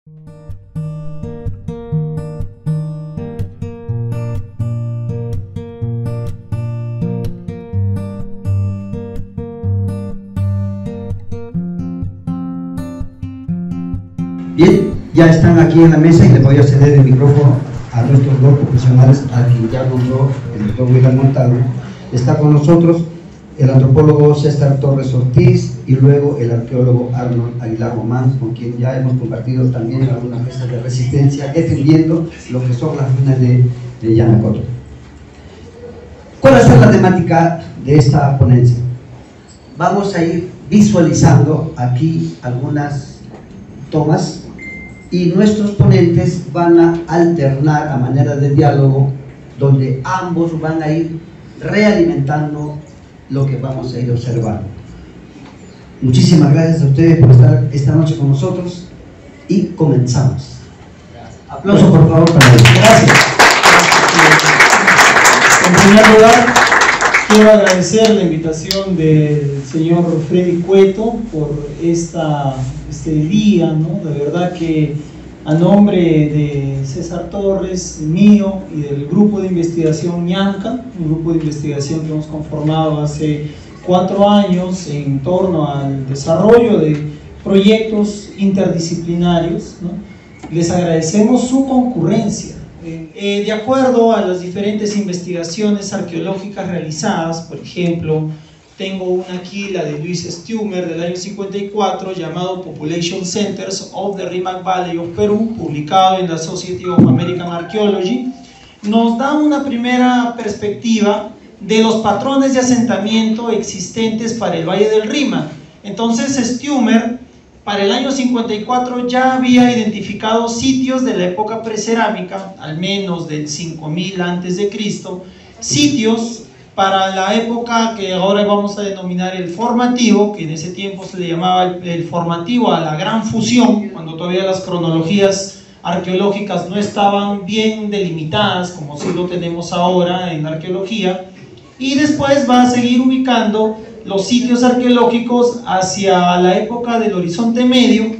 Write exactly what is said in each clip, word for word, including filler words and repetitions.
Bien, ya están aquí en la mesa y les voy a ceder el micrófono a nuestros dos profesionales, a quien ya nombró el doctor William Montalvo. Está con nosotros el antropólogo César Torres Ortiz y luego el arqueólogo Arnold Aguilar Román, con quien ya hemos compartido también algunas piezas de resistencia, defendiendo lo que son las ruinas de, de Yanacocha. ¿Cuál va a ser la temática de esta ponencia? Vamos a ir visualizando aquí algunas tomas y nuestros ponentes van a alternar a manera de diálogo, donde ambos van a ir realimentando lo que vamos a ir observando. Muchísimas gracias a ustedes por estar esta noche con nosotros y comenzamos. Aplauso por favor para ellos. Gracias. En primer lugar, quiero agradecer la invitación del señor Freddy Cueto por esta, este día, ¿no? De verdad que a nombre de César Torres, mío y del grupo de investigación ñanca, un grupo de investigación que hemos conformado hace cuatro años en torno al desarrollo de proyectos interdisciplinarios, ¿no? Les agradecemos su concurrencia. Eh, de acuerdo a las diferentes investigaciones arqueológicas realizadas, por ejemplo, tengo una aquí, la de Luis Stumer del año cincuenta y cuatro, llamado Population Centers of the Rímac Valley of Peru, publicado en la Society of American Archaeology, nos da una primera perspectiva de los patrones de asentamiento existentes para el Valle del Rímac. Entonces Stumer, para el año cincuenta y cuatro, ya había identificado sitios de la época precerámica, al menos del cinco mil antes de Cristo, sitios para la época que ahora vamos a denominar el formativo, que en ese tiempo se le llamaba el, el formativo a la gran fusión, cuando todavía las cronologías arqueológicas no estaban bien delimitadas, como sí lo tenemos ahora en la arqueología, y después va a seguir ubicando los sitios arqueológicos hacia la época del Horizonte Medio,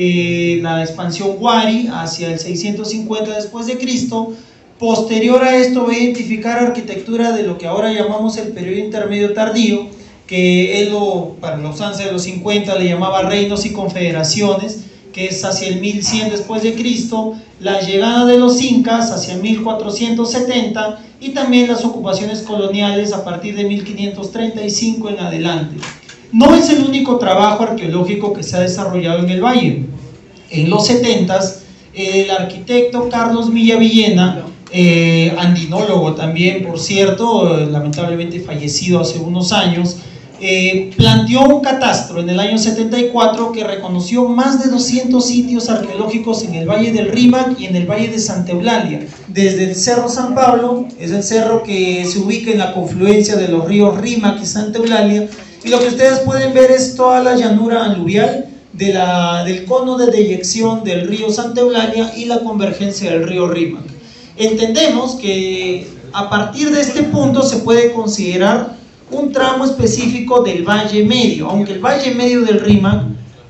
eh, la expansión Huari hacia el seiscientos cincuenta después de Cristo. Posterior a esto va a identificar arquitectura de lo que ahora llamamos el periodo intermedio tardío, que él lo, para los años de los cincuenta le llamaba reinos y confederaciones, que es hacia el mil cien después de Cristo, la llegada de los incas hacia mil cuatrocientos setenta y también las ocupaciones coloniales a partir de mil quinientos treinta y cinco en adelante. No es el único trabajo arqueológico que se ha desarrollado en el valle. En los setentas, el arquitecto Carlos Villavillena, eh, andinólogo también, por cierto, eh, lamentablemente fallecido hace unos años, Eh, planteó un catastro en el año setenta y cuatro que reconoció más de doscientos sitios arqueológicos en el Valle del Rímac y en el Valle de Santa Eulalia. Desde el Cerro San Pablo, es el cerro que se ubica en la confluencia de los ríos Rímac y Santa Eulalia, y lo que ustedes pueden ver es toda la llanura aluvial de la, del cono de deyección del río Santa Eulalia y la convergencia del río Rímac. Entendemos que a partir de este punto se puede considerar un tramo específico del Valle Medio, aunque el Valle Medio del Rímac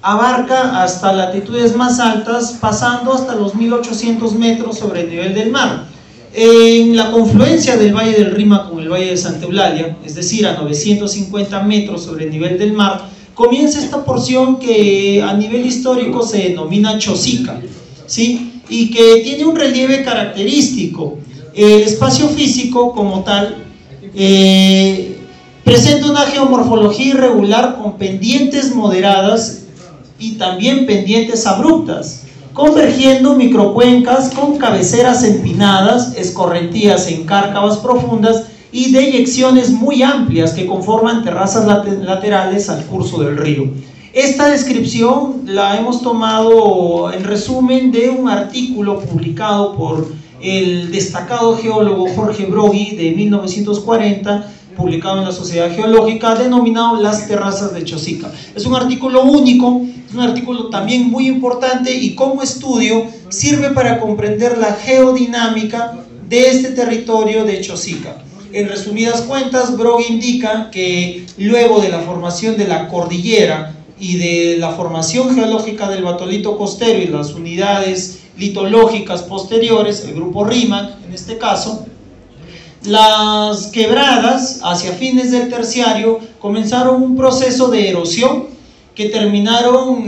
abarca hasta latitudes más altas, pasando hasta los mil ochocientos metros sobre el nivel del mar. En la confluencia del Valle del Rímac con el Valle de Santa Eulalia, es decir, a novecientos cincuenta metros sobre el nivel del mar, comienza esta porción que a nivel histórico se denomina Chosica, ¿sí? Y que tiene un relieve característico. El espacio físico como tal eh, presenta una geomorfología irregular con pendientes moderadas y también pendientes abruptas, convergiendo microcuencas con cabeceras empinadas, escorrentías en cárcavas profundas y deyecciones muy amplias que conforman terrazas laterales al curso del río. Esta descripción la hemos tomado en resumen de un artículo publicado por el destacado geólogo Jorge Broggi de mil novecientos cuarenta, publicado en la Sociedad Geológica, denominado Las Terrazas de Chosica. Es un artículo único, es un artículo también muy importante y como estudio sirve para comprender la geodinámica de este territorio de Chosica. En resumidas cuentas, Broggi indica que luego de la formación de la cordillera y de la formación geológica del batolito costero y las unidades litológicas posteriores, el grupo RIMAC en este caso, las quebradas hacia fines del terciario comenzaron un proceso de erosión que terminaron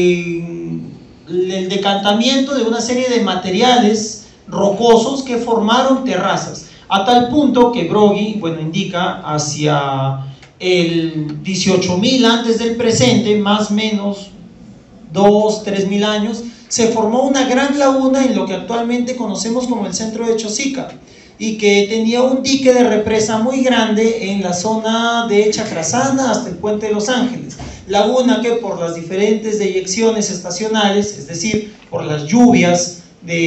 en el decantamiento de una serie de materiales rocosos que formaron terrazas, a tal punto que Broglie, bueno, indica hacia el dieciocho mil antes del presente, más o menos dos, tres mil años, se formó una gran laguna en lo que actualmente conocemos como el centro de Chosica, y que tenía un dique de represa muy grande en la zona de Chacrasana hasta el puente de Los Ángeles, laguna que por las diferentes deyecciones estacionales, es decir, por las lluvias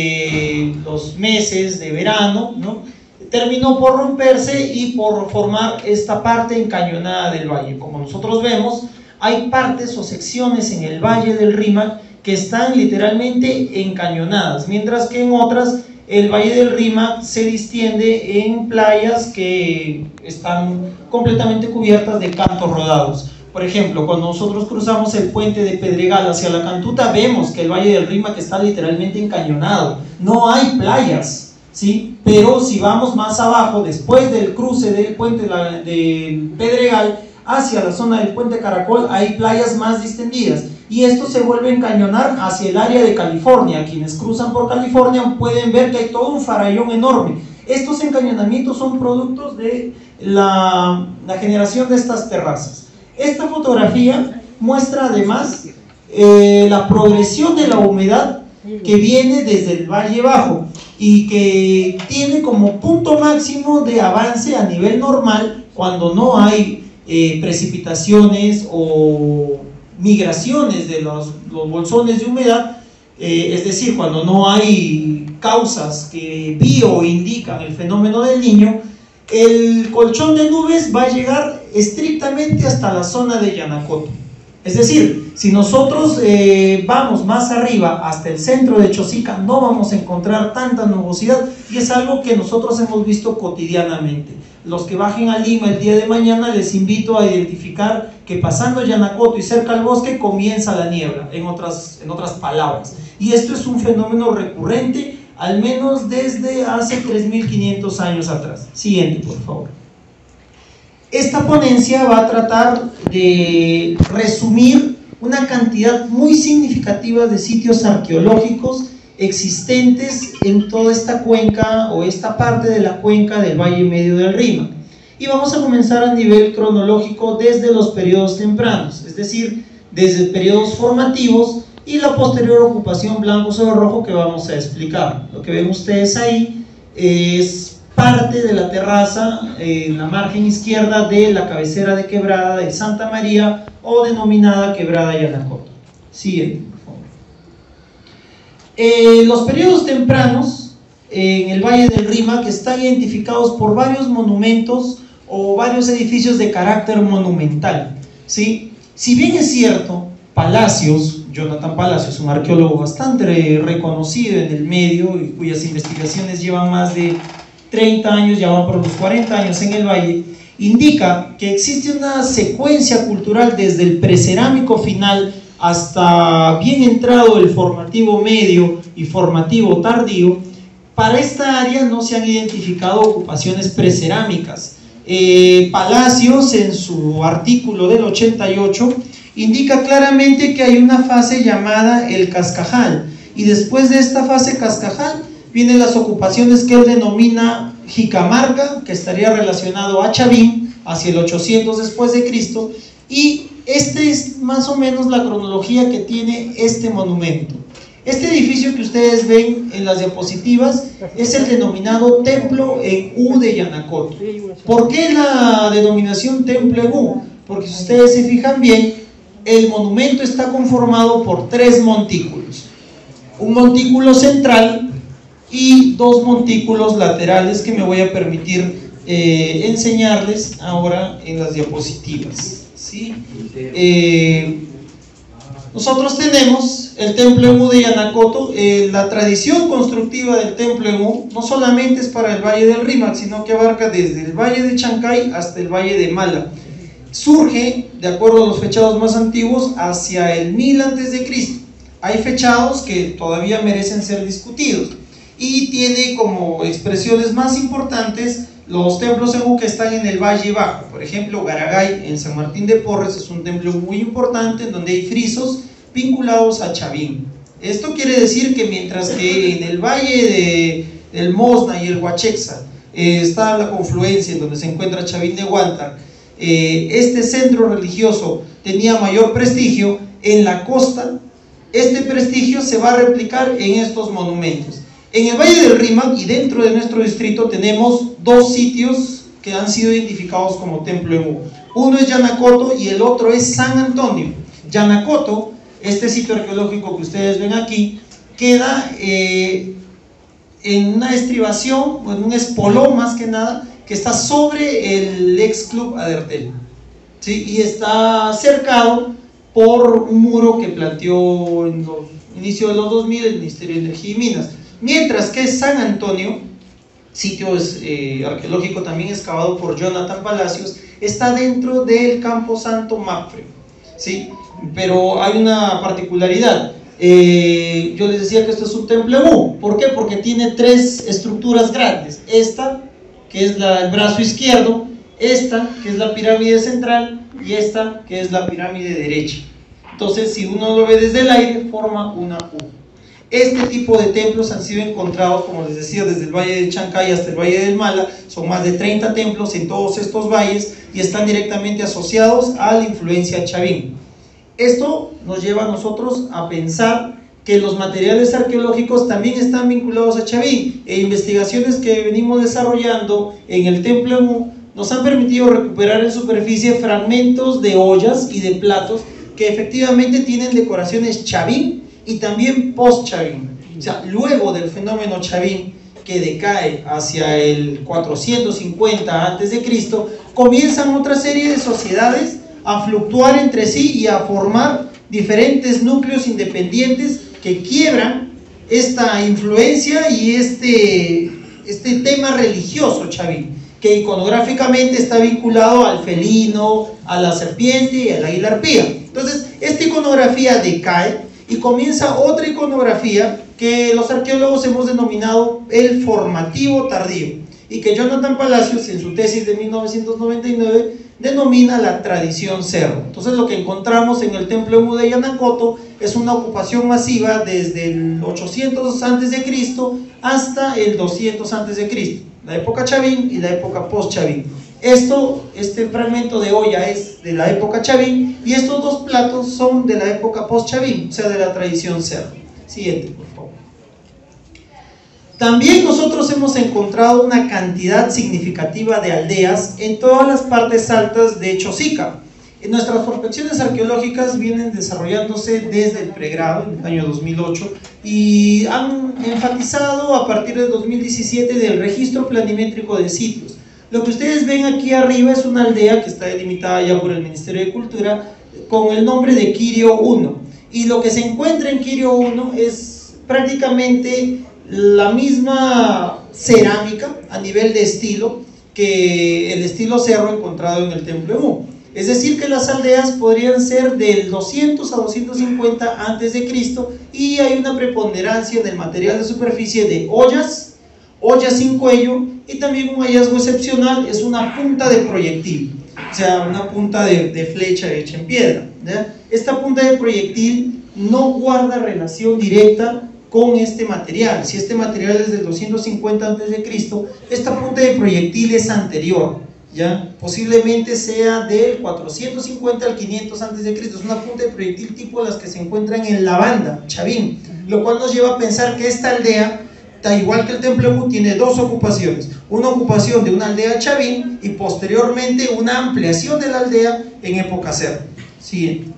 de los meses de verano, ¿no?, terminó por romperse y por formar esta parte encañonada del valle. Como nosotros vemos, hay partes o secciones en el valle del Rímac que están literalmente encañonadas, mientras que en otras el valle del Rímac se distiende en playas que están completamente cubiertas de cantos rodados. Por ejemplo, cuando nosotros cruzamos el puente de Pedregal hacia la Cantuta, vemos que el valle del Rímac está literalmente encañonado, no hay playas, ¿sí? Pero si vamos más abajo, después del cruce del puente de Pedregal hacia la zona del puente Caracol, hay playas más distendidas, y esto se vuelve a encañonar hacia el área de California. Quienes cruzan por California pueden ver que hay todo un farallón enorme. Estos encañonamientos son productos de la, la generación de estas terrazas. Esta fotografía muestra además eh, la progresión de la humedad que viene desde el Valle Bajo y que tiene como punto máximo de avance a nivel normal cuando no hay eh, precipitaciones o migraciones de los, los bolsones de humedad, eh, es decir, cuando no hay causas que bio indican el fenómeno del Niño. El colchón de nubes va a llegar estrictamente hasta la zona de Yanacoto. Es decir, si nosotros eh, vamos más arriba hasta el centro de Chosica, no vamos a encontrar tanta nubosidad, y es algo que nosotros hemos visto cotidianamente. Los que bajen a Lima el día de mañana, les invito a identificar que pasando Yanacoto y cerca al bosque comienza la niebla, en otras, en otras palabras. Y esto es un fenómeno recurrente, al menos desde hace tres mil quinientos años atrás. Siguiente, por favor. Esta ponencia va a tratar de resumir una cantidad muy significativa de sitios arqueológicos existentes en toda esta cuenca o esta parte de la cuenca del Valle Medio del Rímac. Y vamos a comenzar a nivel cronológico desde los periodos tempranos, es decir, desde periodos formativos y la posterior ocupación blanco sobre rojo que vamos a explicar. Lo que ven ustedes ahí es parte de la terraza en la margen izquierda de la cabecera de quebrada de Santa María, o denominada quebrada Yanacoto. Siguiente, por favor. Eh, los periodos tempranos en el Valle del Rímac están identificados por varios monumentos o varios edificios de carácter monumental, ¿sí? Si bien es cierto, Palacios, Jonathan Palacios, un arqueólogo bastante reconocido en el medio y cuyas investigaciones llevan más de treinta años, ya van por los cuarenta años en el valle, indica que existe una secuencia cultural desde el precerámico final hasta bien entrado el formativo medio y formativo tardío. Para esta área no se han identificado ocupaciones precerámicas. Eh, Palacios, en su artículo del ochenta y ocho, indica claramente que hay una fase llamada el Cascajal, y después de esta fase Cascajal vienen las ocupaciones que él denomina Jicamarca, que estaría relacionado a Chavín hacia el ochocientos después de Cristo, y esta es más o menos la cronología que tiene este monumento. Este edificio que ustedes ven en las diapositivas es el denominado Templo en U de Yanacoto. ¿Por qué la denominación Templo en U? Porque si ustedes se fijan bien, el monumento está conformado por tres montículos. Un montículo central y dos montículos laterales que me voy a permitir eh, enseñarles ahora en las diapositivas, ¿sí? Eh, nosotros tenemos el Templo en U de Yanacoto. Eh, la tradición constructiva del Templo en U no solamente es para el Valle del Rímac, sino que abarca desde el Valle de Chancay hasta el Valle de Mala. surge, de acuerdo a los fechados más antiguos, hacia el mil antes de Cristo. Hay fechados que todavía merecen ser discutidos y tiene como expresiones más importantes los templos que están en el Valle Bajo. Por ejemplo, Garagay en San Martín de Porres es un templo muy importante en donde hay frisos vinculados a Chavín. Esto quiere decir que mientras que en el Valle de, del Mosna y el Huachexa eh, está la confluencia en donde se encuentra Chavín de Huántar, eh, este centro religioso tenía mayor prestigio, en la costa este prestigio se va a replicar en estos monumentos. En el Valle del Rímac y dentro de nuestro distrito tenemos dos sitios que han sido identificados como templo Emú. Uno es Yanacoto y el otro es San Antonio. Yanacoto, este sitio arqueológico que ustedes ven aquí, queda eh, en una estribación, o en un espolón más que nada, que está sobre el ex club Adertel, ¿sí? Y está cercado por un muro que planteó en los inicios de los dos mil el Ministerio de Energía y Minas. Mientras que San Antonio, sitio eh, arqueológico también excavado por Jonathan Palacios, está dentro del Campo Santo Mapfre, ¿sí? Pero hay una particularidad. Eh, yo les decía que esto es un templo Emú. ¿Por qué? Porque tiene tres estructuras grandes. Esta, que es la, el brazo izquierdo, esta, que es la pirámide central, y esta, que es la pirámide derecha. Entonces, si uno lo ve desde el aire, forma una U. Este tipo de templos han sido encontrados, como les decía, desde el Valle de Chancay hasta el Valle del Mala. Son más de treinta templos en todos estos valles y están directamente asociados a la influencia chavín. Esto nos lleva a nosotros a pensar que los materiales arqueológicos también están vinculados a Chavín, e investigaciones que venimos desarrollando en el templo Emú nos han permitido recuperar en superficie fragmentos de ollas y de platos que efectivamente tienen decoraciones Chavín y también post-Chavín. O sea, luego del fenómeno Chavín, que decae hacia el cuatrocientos cincuenta antes de Cristo, comienzan otra serie de sociedades a fluctuar entre sí y a formar diferentes núcleos independientes que quiebran esta influencia y este, este tema religioso chavín, que iconográficamente está vinculado al felino, a la serpiente y al águila arpía. Entonces, esta iconografía decae y comienza otra iconografía que los arqueólogos hemos denominado el formativo tardío, y que Jonathan Palacios en su tesis de mil novecientos noventa y nueve denomina la tradición cerro. Entonces lo que encontramos en el templo Emú de Yanacoto es una ocupación masiva desde el ochocientos antes de Cristo hasta el doscientos antes de Cristo, la época chavín y la época post-chavín. Esto, este fragmento de olla es de la época chavín y estos dos platos son de la época post-chavín, o sea, de la tradición cerro. Siguiente, por favor. También nosotros hemos encontrado una cantidad significativa de aldeas en todas las partes altas de Chosica. En nuestras prospecciones arqueológicas vienen desarrollándose desde el pregrado, en el año dos mil ocho, y han enfatizado a partir de dos mil diecisiete del registro planimétrico de sitios. Lo que ustedes ven aquí arriba es una aldea que está delimitada ya por el Ministerio de Cultura con el nombre de Quirio uno, y lo que se encuentra en Quirio uno es prácticamente la misma cerámica a nivel de estilo que el estilo cerro encontrado en el templo Emú. Es decir, que las aldeas podrían ser del doscientos a doscientos cincuenta antes de Cristo, y hay una preponderancia del material de superficie de ollas, ollas sin cuello, y también un hallazgo excepcional es una punta de proyectil, o sea, una punta de, de flecha hecha en piedra, ¿ya? Esta punta de proyectil no guarda relación directa con este material. Si este material es del doscientos cincuenta antes de Cristo, esta punta de proyectil es anterior, ¿ya? Posiblemente sea del cuatrocientos cincuenta al quinientos antes de Cristo. Es una punta de proyectil tipo las que se encuentran en la banda, Chavín, lo cual nos lleva a pensar que esta aldea, al igual que el templo Emú, tiene dos ocupaciones: una ocupación de una aldea Chavín y posteriormente una ampliación de la aldea en época cerro. Siguiente.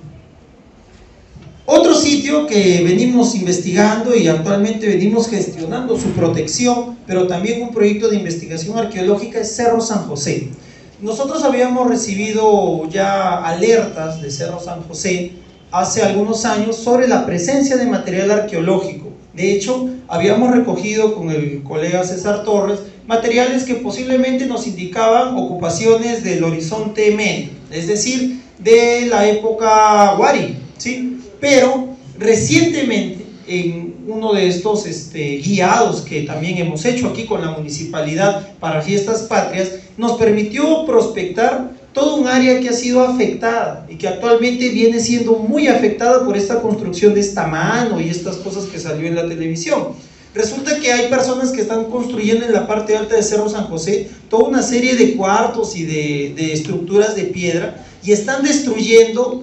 Otro sitio que venimos investigando y actualmente venimos gestionando su protección, pero también un proyecto de investigación arqueológica, es Cerro San José. Nosotros habíamos recibido ya alertas de Cerro San José hace algunos años sobre la presencia de material arqueológico. De hecho, habíamos recogido con el colega César Torres materiales que posiblemente nos indicaban ocupaciones del horizonte medio. es decir, de la época Wari, ¿sí? Pero recientemente, en uno de estos este, guiados que también hemos hecho aquí con la municipalidad para Fiestas Patrias, nos permitió prospectar todo un área que ha sido afectada y que actualmente viene siendo muy afectada por esta construcción de esta mano y estas cosas que salió en la televisión. Resulta que hay personas que están construyendo en la parte alta de Cerro San José toda una serie de cuartos y de, de estructuras de piedra y están destruyendo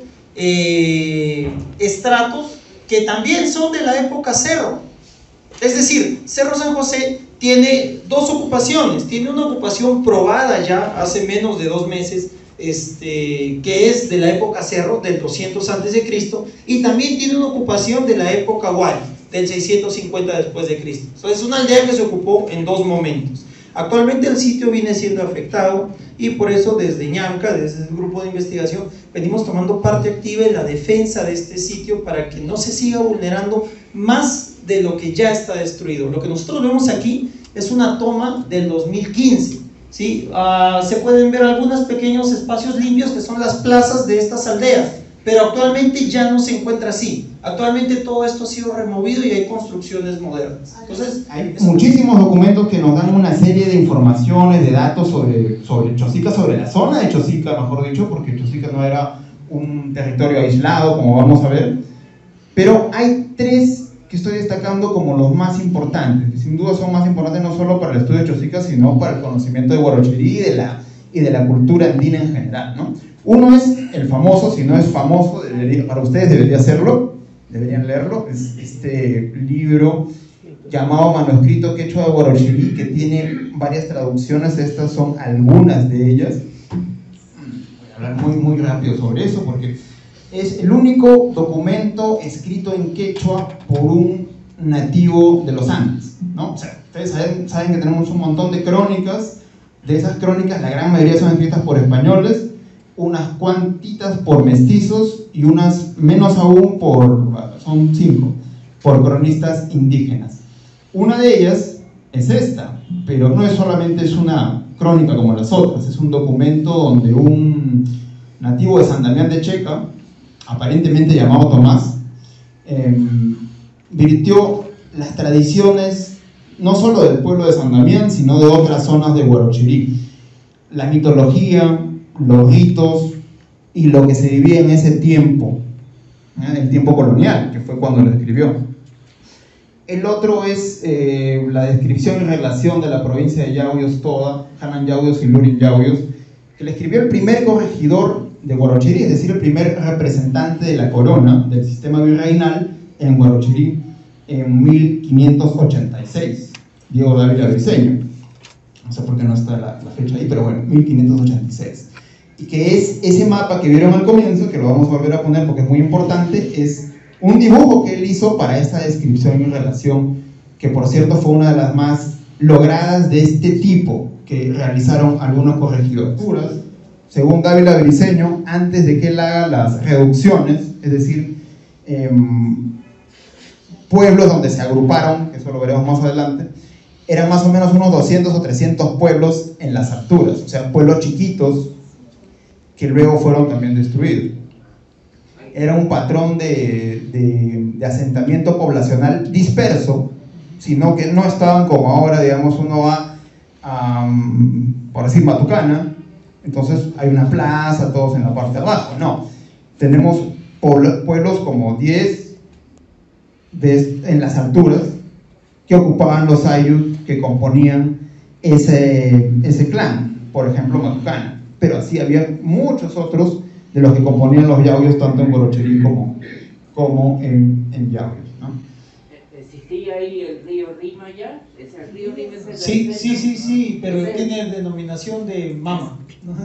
eh, estratos que también son de la época Cerro. Es decir, Cerro San José tiene dos ocupaciones, tiene una ocupación probada ya hace menos de dos meses, este, que es de la época Cerro, del doscientos antes de Cristo, y también tiene una ocupación de la época Wari, del seiscientos cincuenta después de Cristo. Entonces es una aldea que se ocupó en dos momentos. Actualmente el sitio viene siendo afectado y por eso desde ñamca, desde el grupo de investigación, venimos tomando parte activa en la defensa de este sitio para que no se siga vulnerando más de lo que ya está destruido. Lo que nosotros vemos aquí es una toma del dos mil quince, ¿sí? Uh, se pueden ver algunos pequeños espacios limpios que son las plazas de estas aldeas, pero actualmente ya no se encuentra así. Actualmente todo esto ha sido removido y hay construcciones modernas. Entonces, hay muchísimos documentos que nos dan una serie de informaciones, de datos sobre, sobre Chosica, sobre la zona de Chosica, mejor dicho, porque Chosica no era un territorio aislado, como vamos a ver, pero hay tres que estoy destacando como los más importantes, que sin duda son más importantes no solo para el estudio de Chosica, sino para el conocimiento de Huarochirí y de la, y de la cultura andina en general, ¿no? Uno es el famoso, si no es famoso, debería, para ustedes debería serlo, deberían leerlo, es este libro llamado Manuscrito Quechua de Huarochirí, que tiene varias traducciones, estas son algunas de ellas. Voy a hablar muy, muy rápido sobre eso, porque es el único documento escrito en quechua por un nativo de los Andes, ¿no? O sea, ustedes saben, saben que tenemos un montón de crónicas, de esas crónicas la gran mayoría son escritas por españoles, unas cuantitas por mestizos y unas menos aún por, son cinco, por cronistas indígenas. Una de ellas es esta, pero no es solamente es una crónica como las otras, es un documento donde un nativo de San Damián de Checa, aparentemente llamado Tomás, eh, virtió las tradiciones no solo del pueblo de San Damián, sino de otras zonas de Huarochirí. La mitología, los ritos y lo que se vivía en ese tiempo, ¿eh? El tiempo colonial, que fue cuando lo escribió. El otro es eh, la descripción y relación de la provincia de Yauyos toda, Hanan Yauyos y Lurin Yauyos, que le escribió el primer corregidor de Huarochirí, es decir, el primer representante de la corona del sistema virreinal en Huarochirí en mil quinientos ochenta y seis, Diego Dávila Briceño. No sé por qué no está la, la fecha ahí, pero bueno, mil quinientos ochenta y seis. Y que es ese mapa que vieron al comienzo, que lo vamos a volver a poner porque es muy importante, es un dibujo que él hizo para esta descripción y relación, que por cierto fue una de las más logradas de este tipo que realizaron algunos corregidores. Según Dávila Briceño, antes de que él haga las reducciones, es decir, eh, pueblos donde se agruparon, que eso lo veremos más adelante, eran más o menos unos doscientos o trescientos pueblos en las alturas, o sea, pueblos chiquitos que luego fueron también destruidos. Era un patrón de, de, de asentamiento poblacional disperso, sino que no estaban como ahora, digamos, uno va a, um, por decir, Matucana, entonces hay una plaza, todos en la parte de abajo. No, tenemos pueblos como diez de, en las alturas que ocupaban los ayllus que componían ese, ese clan, por ejemplo Matucana. Pero así había muchos otros de los que componían los yauyos, tanto en Huarochirí como, como en, en Yauyos, ¿no? ¿Existía ahí el río Rima ya? ¿Es el río Rima? ¿Es el sí, sí, sí, sí, pero ¿es tiene denominación de Mama?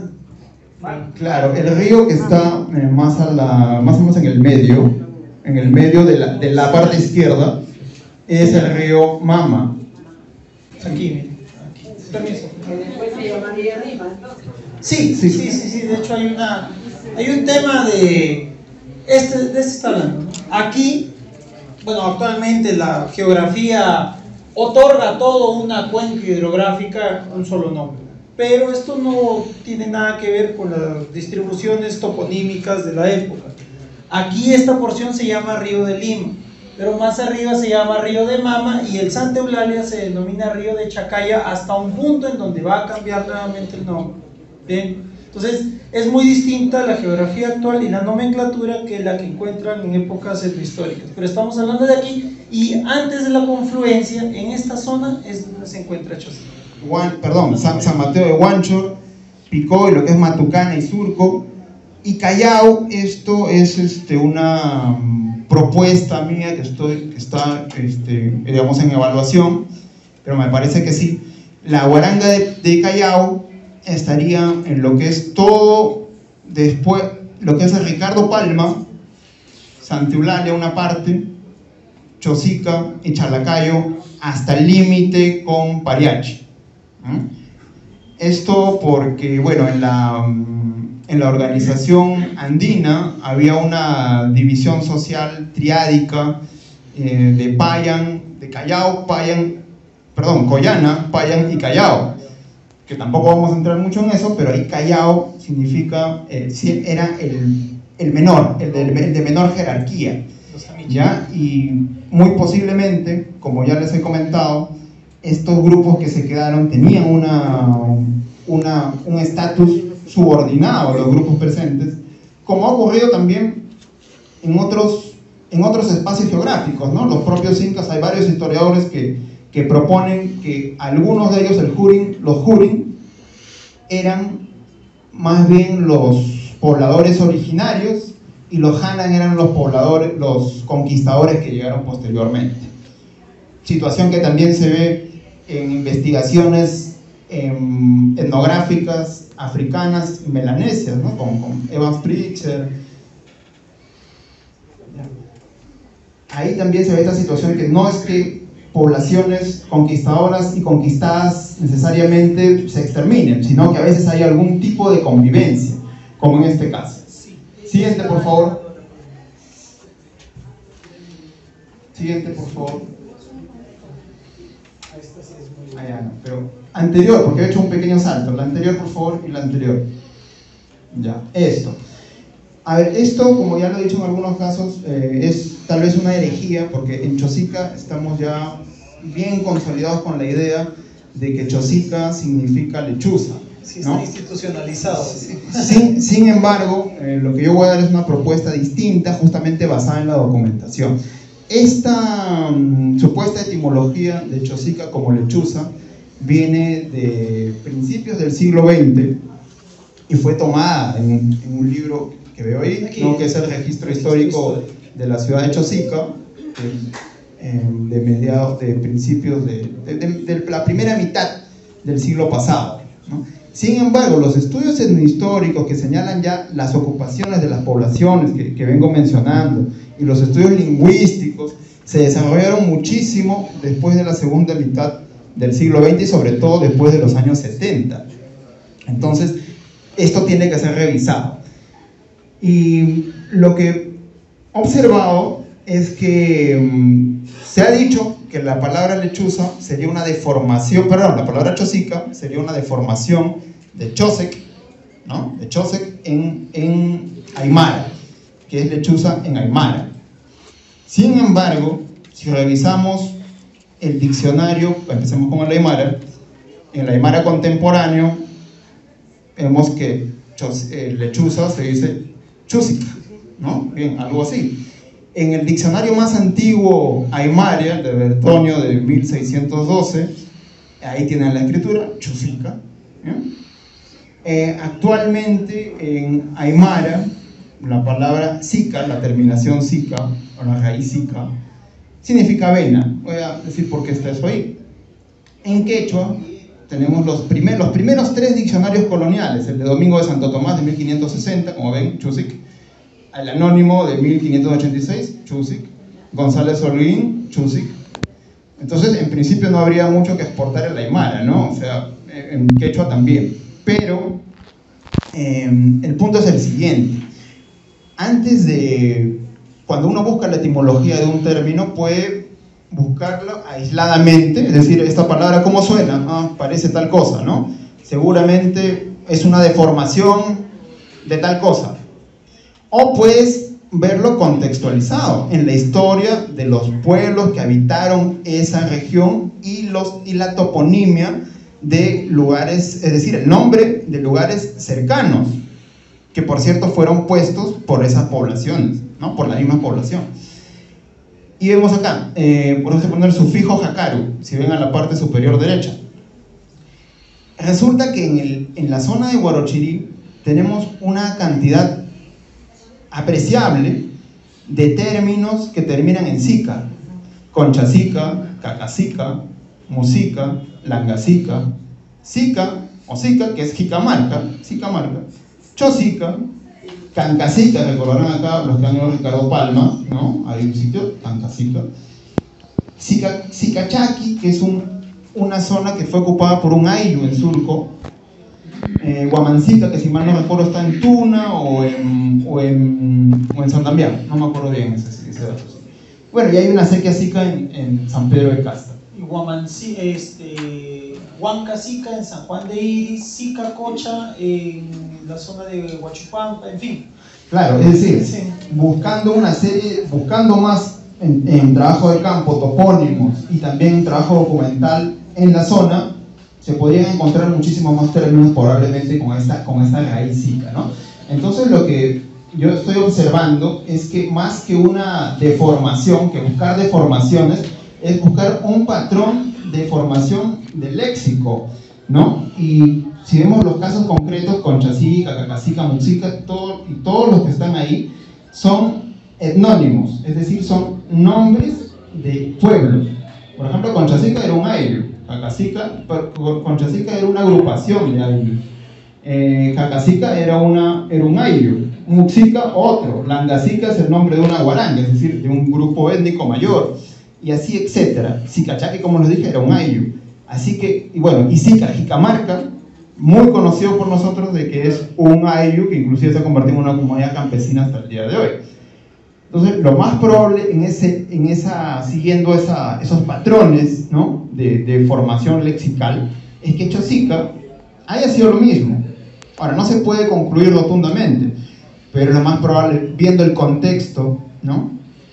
Claro, el río que está eh, más, a la, más o menos en el medio, en el medio de la, de la parte izquierda, es el río Mama. Aquí, aquí. Permiso. Después se llamaría Rima, entonces. Sí, sí, sí, sí, sí, de hecho hay una, hay un tema de, este, de este está hablando, ¿no? Aquí, bueno, actualmente la geografía otorga a todo una cuenca hidrográfica un solo nombre, pero esto no tiene nada que ver con las distribuciones toponímicas de la época. Aquí esta porción se llama Río de Lima, pero más arriba se llama Río de Mama, y el Santa Eulalia se denomina Río de Chacaya hasta un punto en donde va a cambiar nuevamente el nombre. ¿Bien? Entonces es muy distinta la geografía actual y la nomenclatura que la que encuentran en épocas históricas, pero estamos hablando de aquí, y antes de la confluencia, en esta zona es donde se encuentra Chosica. Juan, perdón, San, San Mateo de Huancho, Picó, y lo que es Matucana y Surco, y Callao. Esto es este, una um, propuesta mía que, estoy, que está este, digamos, en evaluación, pero me parece que sí. La Huaranga de, de Callao estaría en lo que es todo después, lo que es el Ricardo Palma, Santa Eulalia una parte, Chosica y Chalacayo hasta el límite con Pariachi. Esto porque, bueno, en la, en la organización andina había una división social triádica eh, de Payan, de Callao, Payan, perdón, Collana, Payan y Callao, que tampoco vamos a entrar mucho en eso, pero ahí Callao significa, eh, era el, el menor, el de, el de menor jerarquía, ¿ya? Y muy posiblemente, como ya les he comentado, estos grupos que se quedaron tenían una, una, un estatus subordinado a los grupos presentes, como ha ocurrido también en otros, en otros espacios geográficos, ¿no? Los propios incas, hay varios historiadores que, que proponen que algunos de ellos, el Jurin, los Jurin, eran más bien los pobladores originarios, y los Hanan eran los pobladores, los conquistadores que llegaron posteriormente. Situación que también se ve en investigaciones en, etnográficas africanas y melanesias, ¿no? con, con Evans Pritchard. Ahí también se ve esta situación que no es que poblaciones conquistadoras y conquistadas necesariamente se exterminen, sino que a veces hay algún tipo de convivencia, como en este caso. Siguiente, por favor. Siguiente, por favor. Ah, ya, no, pero anterior, porque he hecho un pequeño salto. La anterior, por favor, y la anterior. Ya, esto. A ver, esto, como ya lo he dicho en algunos casos, eh, es tal vez una herejía, porque en Chosica estamos ya bien consolidados con la idea de que Chosica significa lechuza. Sí, está, ¿no?, institucionalizado. Sin, sin embargo, eh, lo que yo voy a dar es una propuesta distinta, justamente basada en la documentación. Esta um, supuesta etimología de Chosica como lechuza viene de principios del siglo veinte y fue tomada en, en un libro que veo ahí, ¿no?, que es el registro histórico de la ciudad de Chosica, de, eh, de mediados, de principios de, de, de, de la primera mitad del siglo pasado, ¿no? Sin embargo, los estudios etnohistóricos que señalan ya las ocupaciones de las poblaciones que, que vengo mencionando, y los estudios lingüísticos se desarrollaron muchísimo después de la segunda mitad del siglo veinte y sobre todo después de los años setenta. Entonces, esto tiene que ser revisado. Y lo que he observado es que um, se ha dicho que la palabra lechuza sería una deformación, perdón, la palabra chosica sería una deformación de chosec, ¿no?, de chosec en, en aymara, que es lechuza en aymara. Sin embargo, si revisamos el diccionario, empecemos con el aymara, en el aymara contemporáneo, vemos que chos, eh, lechuza se dice chusica, ¿no? Bien, algo así. En el diccionario más antiguo aymara, de Bertonio, de mil seiscientos doce, ahí tienen la escritura, chusica. Eh, actualmente en aymara, la palabra sica, la terminación sica, o la raíz sica, significa avena. Voy a decir por qué está eso ahí. En quechua tenemos los, primer, los primeros tres diccionarios coloniales, el de Domingo de Santo Tomás de mil quinientos sesenta, como ven, chusic, el anónimo de mil quinientos ochenta y seis, chusic, González Holguín, chusic. Entonces, en principio no habría mucho que exportar el aymara, ¿no? O sea, en quechua también. Pero eh, el punto es el siguiente. Antes de, cuando uno busca la etimología de un término, puede buscarlo aisladamente, es decir, esta palabra ¿cómo suena? Ah, parece tal cosa, ¿no? seguramente es una deformación de tal cosa. O puedes verlo contextualizado en la historia de los pueblos que habitaron esa región y, los, y la toponimia de lugares, es decir, el nombre de lugares cercanos, que por cierto fueron puestos por esas poblaciones, ¿no? Por la misma población. Y vemos acá, eh, por eso se pone el sufijo Jakaru, si ven a la parte superior derecha. Resulta que en, el, en la zona de Huarochirí tenemos una cantidad apreciable de términos que terminan en sica: conchacica, cacacica, musica, langacica, sica o sica, que es jicamarca, sicamarca, chosica, cancasica, recordarán acá los que han ido a Ricardo Palma, ¿no? Hay un sitio, cancasica, sica, sicachaki, que es un, una zona que fue ocupada por un ayllu en Surco, eh, Huamancica, que si mal no recuerdo está en Tuna o en, o en, o en San Damián, no me acuerdo bien ese, ese dato. Bueno, y hay una sequía sica en, en San Pedro de Casta. Y Huamanci, este, Huancasica en San Juan de Iris, Sica Cocha en la zona de Huachupampa, en fin. Claro, es decir, Sí. buscando una serie, buscando más en, en trabajo de campo, topónimos y también trabajo documental en la zona, se podrían encontrar muchísimos más términos probablemente con esta, con esta raíz sica, ¿no? Entonces lo que yo estoy observando es que más que una deformación, que buscar deformaciones, es buscar un patrón de formación del léxico, ¿no? Y si vemos los casos concretos, conchacica, cacacica, musica, todo, y todos los que están ahí son etnónimos, es decir, son nombres de pueblos. Por ejemplo, conchacica era un ayllu, cacacica, conchacica era una agrupación de ayllu, eh, cacacica era, una, era un ayllu, muxica otro, langacica es el nombre de una guaranga, es decir, de un grupo étnico mayor, y así etcétera. Sicachaki, como les dije, era un ayllu. Así que, y bueno, y Sica, Jicamarca, muy conocido por nosotros de que es un ayllu que inclusive se ha convertido en una comunidad campesina hasta el día de hoy. Entonces, lo más probable en ese, en esa, siguiendo esa, esos patrones, ¿no? de, de formación lexical, es que Chosica haya sido lo mismo. Ahora, no se puede concluir rotundamente, pero lo más probable, viendo el contexto, ¿no?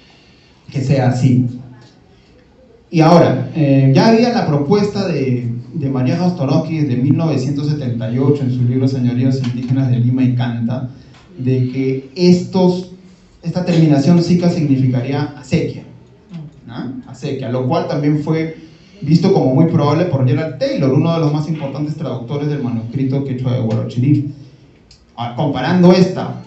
que sea así. Y ahora, eh, ya había la propuesta de, de María Jaustorovsky desde mil novecientos setenta y ocho en su libro Señoríos Indígenas de Lima y Canta, de que estos, esta terminación sica significaría acequia, ¿no? Acequia, lo cual también fue visto como muy probable por Gerald Taylor, uno de los más importantes traductores del manuscrito quechua de Huarochirí. Ahora, comparando esta,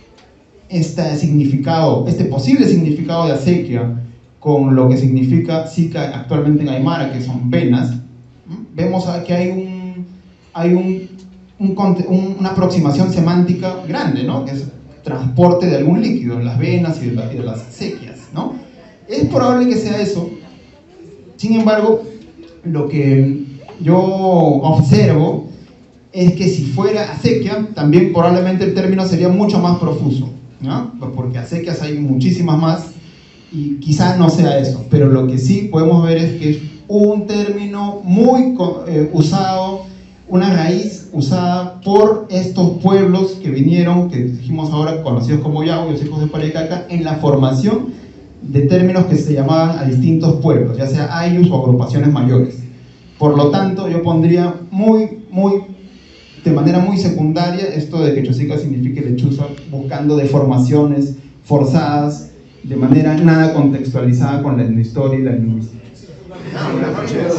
este significado, este posible significado de acequia con lo que significa sica actualmente en Aymara, que son penas, vemos que hay, un, hay un, un, una aproximación semántica grande, ¿no? Que es transporte de algún líquido en las venas y de, la, y de las acequias, ¿no? Es probable que sea eso. Sin embargo, lo que yo observo es que si fuera acequia, también probablemente el término sería mucho más profuso, ¿no? Porque acequias hay muchísimas más, y quizás no sea eso, pero lo que sí podemos ver es que es un término muy eh, usado, una raíz usada por estos pueblos que vinieron, que dijimos ahora conocidos como Yahoo, los hijos de Parecaca, en la formación de términos que se llamaban a distintos pueblos, ya sea aylus o agrupaciones mayores. Por lo tanto, yo pondría muy, muy, de manera muy secundaria esto de que Chosica signifique lechuza, buscando deformaciones forzadas, de manera nada contextualizada con la etnohistoria y la lingüística. Buenas noches.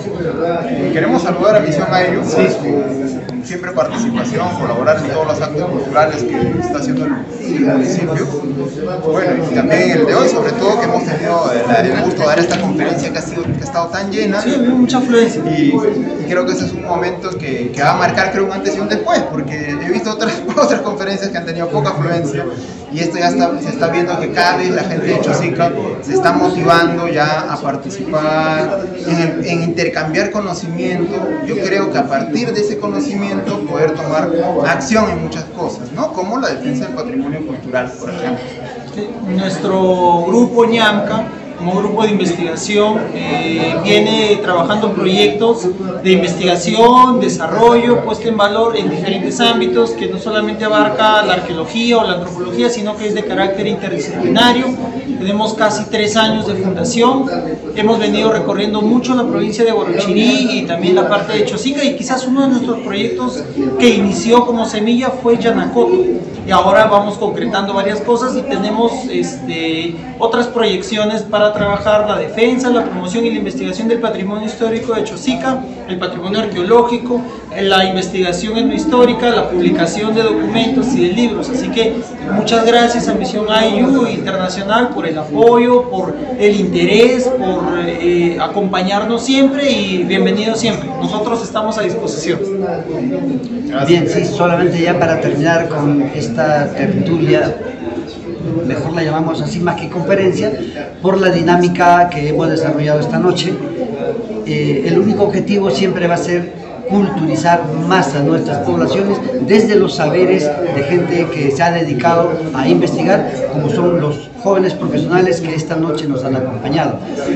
Eh, queremos saludar a Misión Ayllu, sí. Con siempre participación, colaborar en todos los actos culturales que está haciendo el, el municipio. Bueno, y también el de hoy, sobre todo, que hemos tenido el, el gusto de dar esta conferencia que ha, sido, que ha estado tan llena. Sí, mucha afluencia. Y, y creo que ese es un momento que, que va a marcar, creo, un antes y un después, porque he visto otras, otras conferencias que han tenido poca afluencia, y esto ya está, se está viendo que cada vez la gente de Chosica se está motivando ya a participar, en, el, en intercambiar conocimiento. Yo creo que a partir de ese conocimiento poder tomar acción en muchas cosas, ¿no? Como la defensa del patrimonio cultural, por ejemplo. Nuestro grupo ñamca como grupo de investigación, eh, viene trabajando proyectos de investigación, desarrollo, puesta en valor en diferentes ámbitos, que no solamente abarca la arqueología o la antropología, sino que es de carácter interdisciplinario. Tenemos casi tres años de fundación, hemos venido recorriendo mucho la provincia de Huarochirí y también la parte de Chosica, y quizás uno de nuestros proyectos que inició como semilla fue Yanacoto, y ahora vamos concretando varias cosas y tenemos este, otras proyecciones para trabajar la defensa, la promoción y la investigación del patrimonio histórico de Chosica, el patrimonio arqueológico, la investigación etnohistórica, la publicación de documentos y de libros. Así que muchas gracias a Misión I U Internacional por el apoyo, por el interés, por eh, acompañarnos siempre, y bienvenidos siempre. Nosotros estamos a disposición. Bien, sí, solamente ya para terminar con esta tertulia, mejor la llamamos así más que conferencia, por la dinámica que hemos desarrollado esta noche. Eh, el único objetivo siempre va a ser culturizar más a nuestras poblaciones desde los saberes de gente que se ha dedicado a investigar, como son los jóvenes profesionales que esta noche nos han acompañado.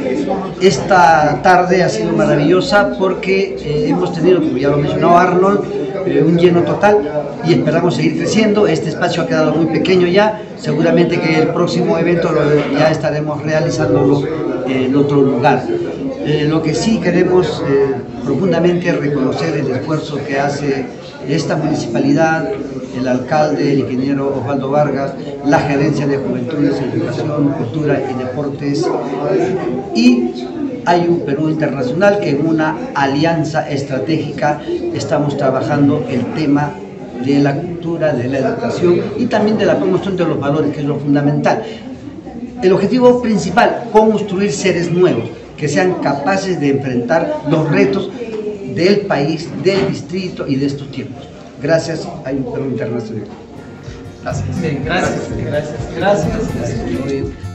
Esta tarde ha sido maravillosa porque eh, hemos tenido, como ya lo mencionó Arnold, eh, un lleno total, y esperamos seguir creciendo. Este espacio ha quedado muy pequeño ya, seguramente que el próximo evento lo, ya estaremos realizándolo en otro lugar. Eh, lo que sí queremos eh, profundamente es reconocer el esfuerzo que hace esta municipalidad, el alcalde, el ingeniero Osvaldo Vargas, la gerencia de Juventudes, Educación, Cultura y Deportes, y I U Perú Internacional, que en una alianza estratégica estamos trabajando el tema de la cultura, de la educación y también de la promoción de los valores, que es lo fundamental. El objetivo principal, construir seres nuevos que sean capaces de enfrentar los retos del país, del distrito y de estos tiempos. Gracias a I U Perú Internacional. Gracias. Bien, gracias, gracias, gracias. gracias.